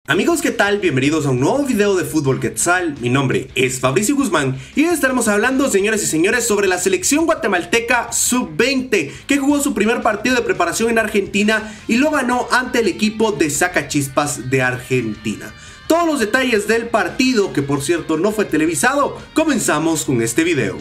Amigos, ¿qué tal? Bienvenidos a un nuevo video de Fútbol Quetzal. Mi nombre es Fabricio Guzmán y hoy estaremos hablando, señores y señores, sobre la selección guatemalteca sub-20 que jugó su primer partido de preparación en Argentina y lo ganó ante el equipo de Sacachispas de Argentina. Todos los detalles del partido, que por cierto no fue televisado, comenzamos con este video.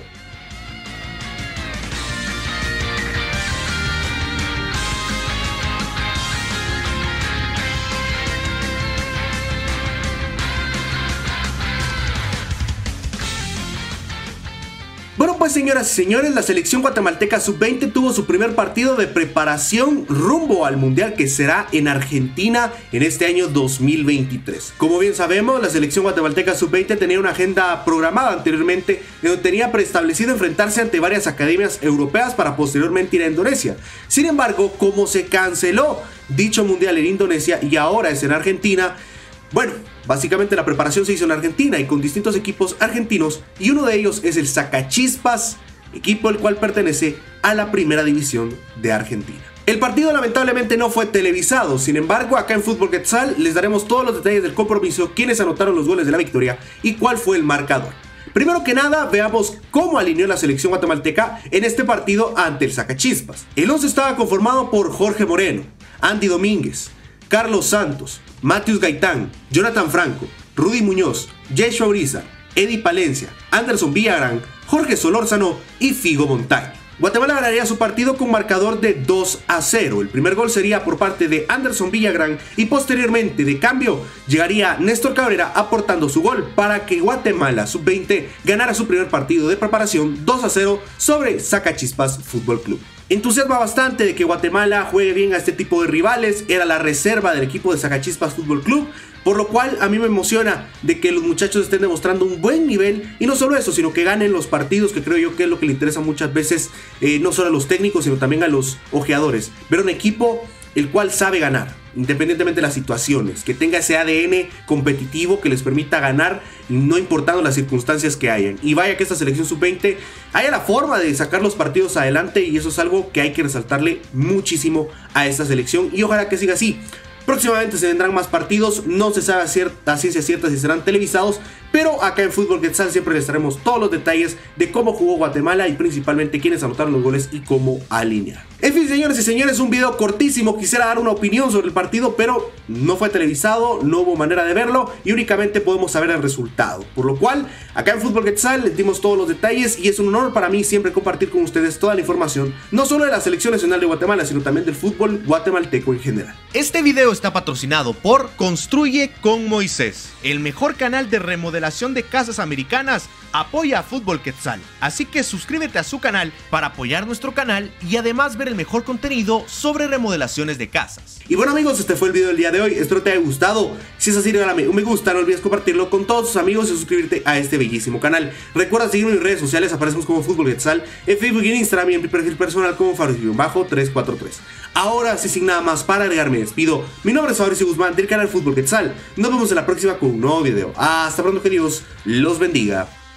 Bueno, pues señoras y señores, la selección guatemalteca sub-20 tuvo su primer partido de preparación rumbo al mundial que será en Argentina en este año 2023. Como bien sabemos, la selección guatemalteca sub-20 tenía una agenda programada anteriormente, donde tenía preestablecido enfrentarse ante varias academias europeas para posteriormente ir a Indonesia. Sin embargo, como se canceló dicho mundial en Indonesia y ahora es en Argentina, bueno, básicamente la preparación se hizo en Argentina y con distintos equipos argentinos, y uno de ellos es el Sacachispas, equipo el cual pertenece a la primera división de Argentina. El partido lamentablemente no fue televisado, sin embargo acá en Fútbol Quetzal les daremos todos los detalles del compromiso, quiénes anotaron los goles de la victoria y cuál fue el marcador. Primero que nada, veamos cómo alineó la selección guatemalteca en este partido ante el Sacachispas. El 11 estaba conformado por Jorge Moreno, Andy Domínguez, Carlos Santos, Matius Gaitán, Jonathan Franco, Rudy Muñoz, Yeshua Uriza, Eddie Palencia, Anderson Villagrán, Jorge Solórzano y Figo Montaño. Guatemala ganaría su partido con marcador de 2-0. El primer gol sería por parte de Anderson Villagrán y posteriormente de cambio llegaría Néstor Cabrera aportando su gol para que Guatemala sub-20 ganara su primer partido de preparación 2-0 sobre Sacachispas Fútbol Club. Entusiasma bastante de que Guatemala juegue bien a este tipo de rivales, era la reserva del equipo de Sacachispas Fútbol Club, por lo cual a mí me emociona de que los muchachos estén demostrando un buen nivel y no solo eso, sino que ganen los partidos, que creo yo que es lo que le interesa muchas veces, no solo a los técnicos, sino también a los ojeadores. Ver un equipo el cual sabe ganar, independientemente de las situaciones, que tenga ese ADN competitivo que les permita ganar, no importando las circunstancias que hayan. Y vaya que esta selección sub-20 haya la forma de sacar los partidos adelante, y eso es algo que hay que resaltarle muchísimo a esta selección y ojalá que siga así. Próximamente se vendrán más partidos, no se sabe a ciencia cierta si serán televisados, pero acá en Fútbol Quetzal siempre les traemos todos los detalles de cómo jugó Guatemala y principalmente quiénes anotaron los goles y cómo alinear. En fin, señores y señores, un video cortísimo. Quisiera dar una opinión sobre el partido, pero no fue televisado, no hubo manera de verlo y únicamente podemos saber el resultado. Por lo cual, acá en Fútbol Quetzal les dimos todos los detalles y es un honor para mí siempre compartir con ustedes toda la información, no solo de la Selección Nacional de Guatemala, sino también del fútbol guatemalteco en general. Este video está patrocinado por Construye con Moisés, el mejor canal de remodelación de casas americanas. Apoya a Fútbol Quetzal, así que suscríbete a su canal para apoyar nuestro canal y además ver el mejor contenido sobre remodelaciones de casas. Y bueno amigos, este fue el video del día de hoy, espero te haya gustado. Si es así, regálame un me gusta, no olvides compartirlo con todos tus amigos y suscribirte a este bellísimo canal. Recuerda seguirme en mis redes sociales, aparecemos como Fútbol Quetzal, en Facebook y en Instagram, y en mi perfil personal como Fabricio-343. Ahora sí, sin nada más para agregar, me despido. Mi nombre es Fabricio Guzmán del canal Fútbol Quetzal. Nos vemos en la próxima con un nuevo video. Hasta pronto, que Dios los bendiga.